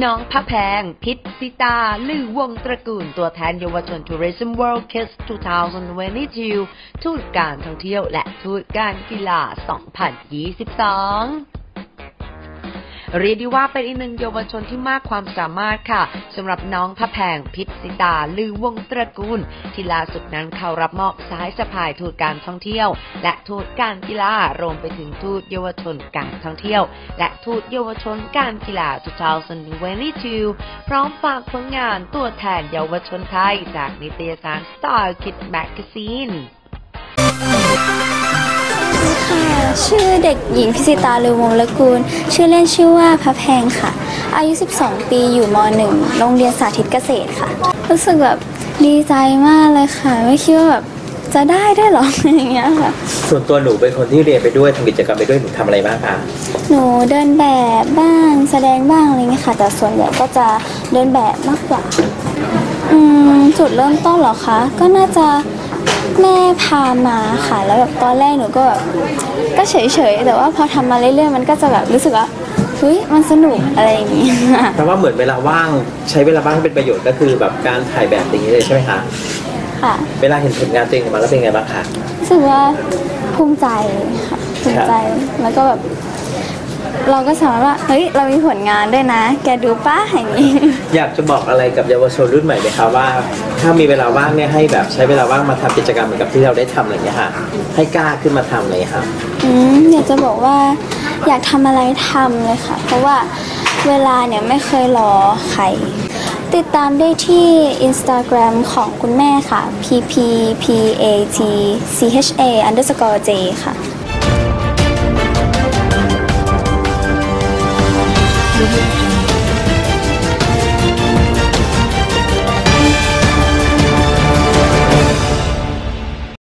น้องพระแพงพิษสิตาลือวงตระกูลตัวแทนเยาวชน Tourism World Kids 2022 ทูตการท่องเที่ยวและทูตการกีฬา 2022เรียกได้ว่าเป็นอีกหนึ่งเยาวชนที่มากความสามารถค่ะสำหรับน้องพระแพงพิษสิตาลือวงตระกูลที่ล่าสุดนั้นเขารับมอบสายสะพายทูตการท่องเที่ยวและทูตการกีฬารวมไปถึงทูตเยาวชนการท่องเที่ยวและทูตเยาวชนการกีฬา 2022 พร้อมฝากผลงานตัวแทนเยาวชนไทยจากนิตยสาร Style Kids Magazine ชื่อเด็กหญิงพิสิตาลือวงศ์ละกูลชื่อเล่นชื่อว่าพระแพงค่ะอายุ12ปีอยู่ม.1 โรงเรียนสาธิตเกษตรค่ะรู้สึกแบบดีใจมากเลยค่ะไม่คิดว่าแบบจะได้ด้วยหรออย่างเงี้ยค่ะส่วนตัวหนูเป็นคนที่เรียนไปด้วยทำกิจกรรมไปด้วยหนูทำอะไรบ้างคะหนูเดินแบบบ้างแสดงบ้างอะไรเงี้ยค่ะแต่ส่วนใหญ่ก็จะเดินแบบมากกว่าจุดเริ่มต้นเหรอคะก็น่าจะแม่พามาค่ะแล้วแบบตอนแรกหนูก็แบบก็เฉยๆแต่ว่าพอทำมาเรื่อยๆมันก็จะแบบรู้สึกว่าเฮ้ยมันสนุกอะไรอย่างงี้แต่ว่าเหมือนเวลาว่างใช้เวลาว่างเป็นประโยชน์ก็คือแบบการถ่ายแบบอย่างนี้เลยใช่ไหมคะค่ะเวลาเห็นผลงานตัวเองออกมาแล้วเป็นไงบ้างคะรู้สึกว่าภูมิใจค่ะภูมิใจแล้วก็แบบเราก็สามารถว่าเฮ้ยเรามีผลงานด้วยนะแกดูป้าอย่างนี้อยากจะบอกอะไรกับเยาวชนรุ่นใหม่ไหมคะว่าถ้ามีเวลาว่างเนี่ยให้แบบใช้เวลาว่างมาทำกิจกรรมเหมือนกับที่เราได้ทำอะไรอย่างเงี้ยค่ะให้กล้าขึ้นมาทำเลยค่ะอยากจะบอกว่าอยากทำอะไรทำเลยค่ะเพราะว่าเวลาเนี่ยไม่เคยรอใครติดตามได้ที่ Instagram ของคุณแม่ค่ะ ppatcha_j ค่ะ